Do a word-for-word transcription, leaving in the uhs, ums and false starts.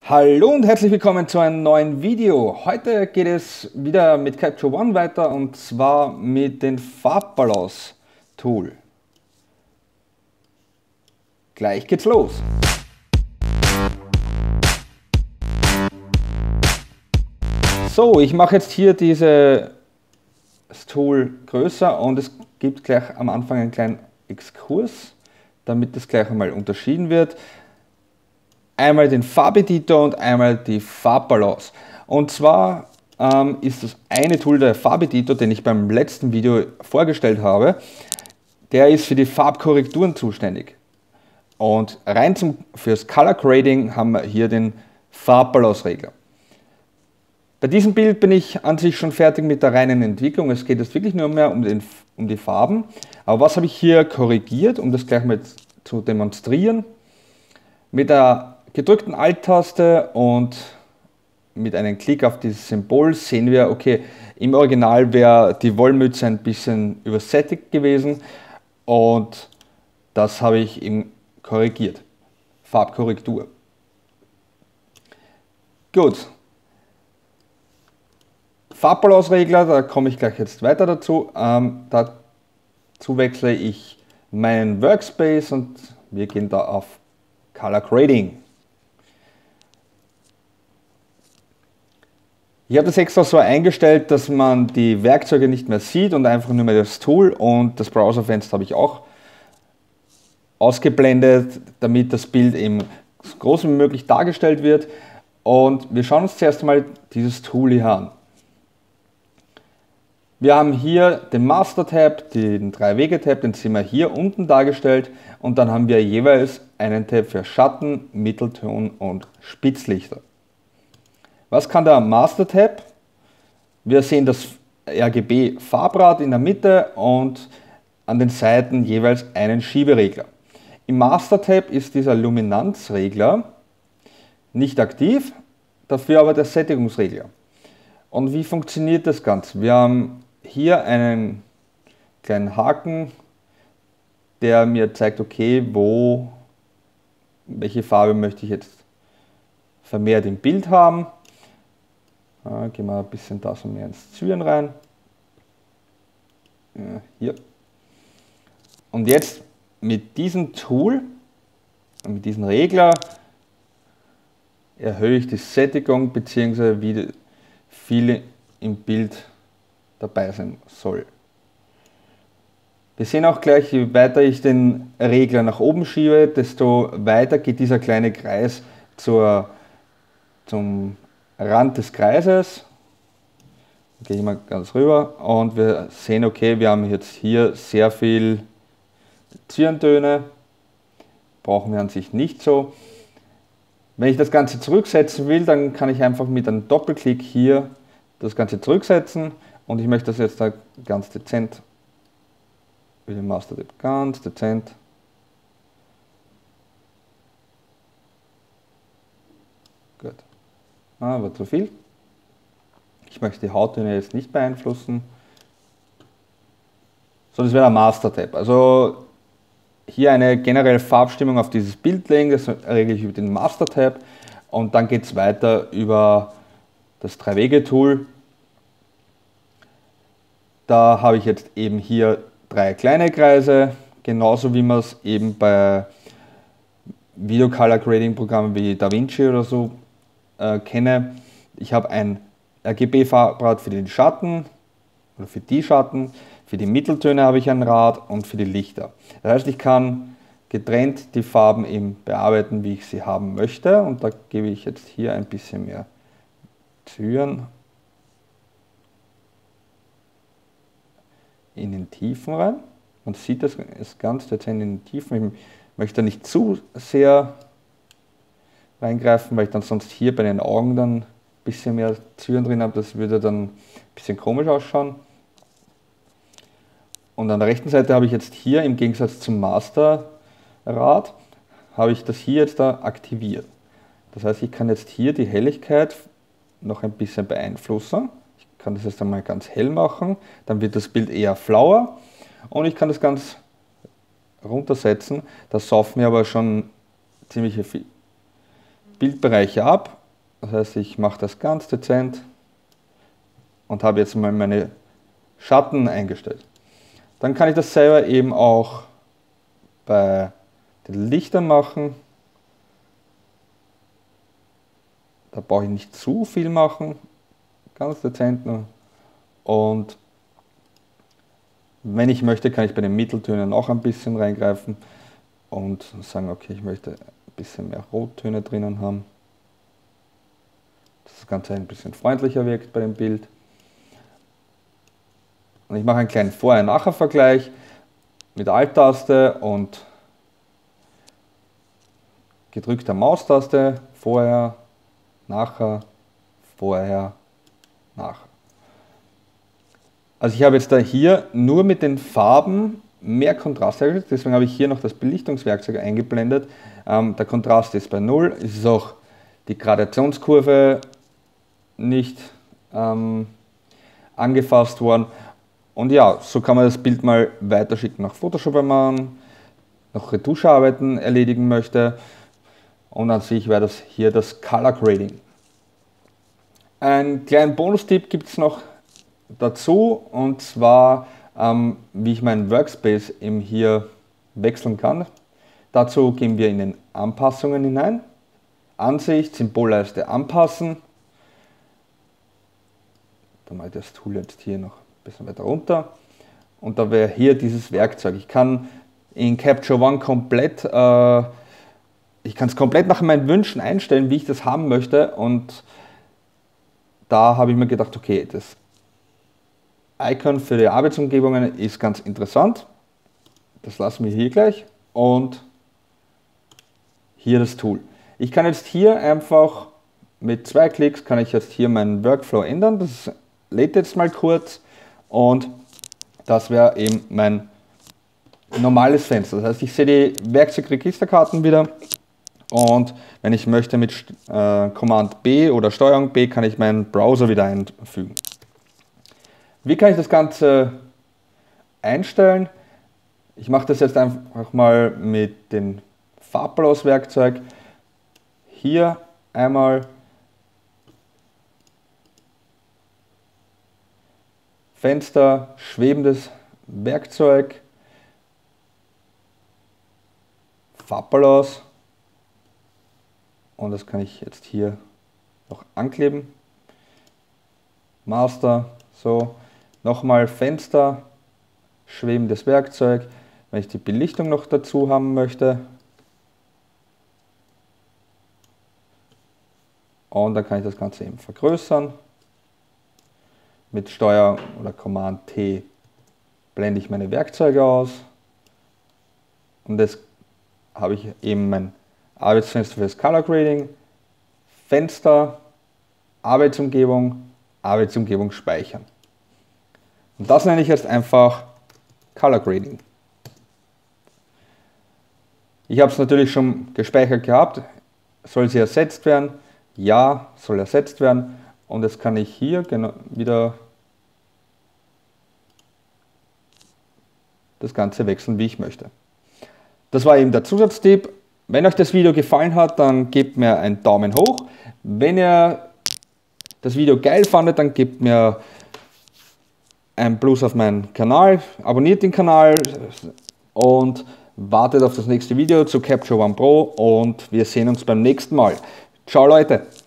Hallo und herzlich willkommen zu einem neuen Video. Heute geht es wieder mit Capture One weiter und zwar mit dem Farbbalance Tool. Gleich geht's los. So, ich mache jetzt hier dieses Tool größer und es gibt gleich am Anfang einen kleinen Exkurs, damit das gleich einmal unterschieden wird. Einmal den Farbeditor und einmal die Farbbalance. Und zwar ähm, ist das eine Tool der Farbeditor, den ich beim letzten Video vorgestellt habe, der ist für die Farbkorrekturen zuständig. Und rein zum, fürs Color Grading haben wir hier den Farbbalance-Regler. Bei diesem Bild bin ich an sich schon fertig mit der reinen Entwicklung. Es geht jetzt wirklich nur mehr um, den, um die Farben. Aber was habe ich hier korrigiert, um das gleich mal zu demonstrieren? Mit der gedrückten Alt-Taste und mit einem Klick auf dieses Symbol sehen wir, okay, im Original wäre die Wollmütze ein bisschen übersättigt gewesen und das habe ich eben korrigiert. Farbkorrektur. Gut. Farbbalance-Regler, da komme ich gleich jetzt weiter dazu. Ähm, dazu wechsle ich meinen Workspace und wir gehen da auf Color Grading. Ich habe das extra so eingestellt, dass man die Werkzeuge nicht mehr sieht und einfach nur mehr das Tool, und das Browserfenster habe ich auch ausgeblendet, damit das Bild eben so groß wie möglich dargestellt wird. Und wir schauen uns zuerst mal dieses Tool hier an. Wir haben hier den Master Tab, den drei Wege Tab, den sehen wir hier unten dargestellt, und dann haben wir jeweils einen Tab für Schatten, Mittelton und Spitzlichter. Was kann der Master Tab? Wir sehen das R G B Farbrad in der Mitte und an den Seiten jeweils einen Schieberegler. Im Master Tab ist dieser Luminanzregler nicht aktiv, dafür aber der Sättigungsregler. Und wie funktioniert das Ganze? Wir haben hier einen kleinen Haken, der mir zeigt, okay, wo, welche Farbe möchte ich jetzt vermehrt im Bild haben. Ja, gehen wir ein bisschen da so mehr ins Zyan rein. Ja, hier. Und jetzt mit diesem Tool, mit diesem Regler, erhöhe ich die Sättigung bzw. wie viel im Bild dabei sein soll. Wir sehen auch gleich, je weiter ich den Regler nach oben schiebe, desto weiter geht dieser kleine Kreis zur, zum Rand des Kreises. Gehe ich mal ganz rüber und wir sehen, okay, wir haben jetzt hier sehr viel Zyantöne. Brauchen wir an sich nicht so. Wenn ich das Ganze zurücksetzen will, dann kann ich einfach mit einem Doppelklick hier das Ganze zurücksetzen, und ich möchte das jetzt da ganz dezent, mit dem Master Tab ganz dezent gut. Ah, war zu viel. Ich möchte die Hauttöne jetzt nicht beeinflussen. So, das wäre der Master Tab. Also hier eine generelle Farbstimmung auf dieses Bild legen, das regle ich über den Master Tab, und dann geht es weiter über das drei Wege Tool. Da habe ich jetzt eben hier drei kleine Kreise, genauso wie man es eben bei Video Color Grading Programmen wie DaVinci oder so äh, kenne. Ich habe ein R G B Farbrad für den Schatten oder für die Schatten, für die Mitteltöne habe ich ein Rad und für die Lichter. Das heißt, ich kann getrennt die Farben eben bearbeiten, wie ich sie haben möchte, und da gebe ich jetzt hier ein bisschen mehr Zyan in den Tiefen rein. Man sieht das ist ganz dezent in den Tiefen. Ich möchte nicht zu sehr reingreifen, weil ich dann sonst hier bei den Augen dann ein bisschen mehr Zyan drin habe. Das würde dann ein bisschen komisch ausschauen. Und an der rechten Seite habe ich jetzt hier, im Gegensatz zum Masterrad, habe ich das hier jetzt da aktiviert. Das heißt, ich kann jetzt hier die Helligkeit noch ein bisschen beeinflussen. Ich kann das jetzt einmal ganz hell machen, dann wird das Bild eher flauer, und ich kann das ganz runtersetzen. Das saugt mir aber schon ziemliche Bildbereiche ab, Das heißt, ich mache das ganz dezent und habe jetzt mal meine Schatten eingestellt. Dann kann ich das selber eben auch bei den Lichtern machen. Da brauche ich nicht zu viel machen, ganz dezent nur. Und wenn ich möchte, kann ich bei den Mitteltönen auch ein bisschen reingreifen und sagen, okay, ich möchte ein bisschen mehr Rottöne drinnen haben, dass das Ganze ein bisschen freundlicher wirkt bei dem Bild. Und ich mache einen kleinen Vorher-Nachher-Vergleich mit Alt-Taste und gedrückter Maustaste, vorher, nachher, vorher, nachher. Also ich habe jetzt da hier nur mit den Farben mehr Kontrast hergestellt, deswegen habe ich hier noch das Belichtungswerkzeug eingeblendet. Ähm, der Kontrast ist bei null, es ist auch die Gradationskurve nicht ähm, angefasst worden. Und ja, so kann man das Bild mal weiterschicken nach Photoshop, wenn man noch Retuschearbeiten erledigen möchte. Und an sich wäre das hier das Color Grading. Einen kleinen Bonustipp gibt es noch dazu, und zwar ähm, wie ich meinen Workspace eben hier wechseln kann. Dazu gehen wir in den Anpassungen hinein. Ansicht, Symbolleiste anpassen. Dann mache ich das Tool jetzt hier noch ein bisschen weiter runter. Und da wäre hier dieses Werkzeug. Ich kann in Capture One komplett, äh, ich kann es komplett nach meinen Wünschen einstellen, wie ich das haben möchte. Und da habe ich mir gedacht, okay, das Icon für die Arbeitsumgebungen ist ganz interessant. Das lassen wir hier gleich. Und hier das Tool. Ich kann jetzt hier einfach mit zwei Klicks kann ich jetzt hier meinen Workflow ändern. Das lädt jetzt mal kurz und das wäre eben mein normales Fenster. Das heißt, ich sehe die Werkzeugregisterkarten wieder und wenn ich möchte mit äh, Command B oder Steuerung B kann ich meinen Browser wieder einfügen. Wie kann ich das Ganze einstellen? Ich mache das jetzt einfach mal mit dem Farblos-Werkzeug. Hier einmal Fenster, schwebendes Werkzeug, Farbbalance, und das kann ich jetzt hier noch ankleben. Master, so, nochmal Fenster, schwebendes Werkzeug, wenn ich die Belichtung noch dazu haben möchte. Und dann kann ich das Ganze eben vergrößern. Mit Steuer oder Command T blende ich meine Werkzeuge aus. Und jetzt habe ich eben mein Arbeitsfenster für das Color Grading, Fenster, Arbeitsumgebung, Arbeitsumgebung speichern. Und das nenne ich jetzt einfach Color Grading. Ich habe es natürlich schon gespeichert gehabt. Soll sie ersetzt werden? Ja, soll ersetzt werden. Und jetzt kann ich hier genau wieder das Ganze wechseln, wie ich möchte. Das war eben der Zusatztipp. Wenn euch das Video gefallen hat, dann gebt mir einen Daumen hoch. Wenn ihr das Video geil fandet, dann gebt mir ein Plus auf meinen Kanal, abonniert den Kanal und wartet auf das nächste Video zu Capture One Pro, und wir sehen uns beim nächsten Mal. Ciao Leute!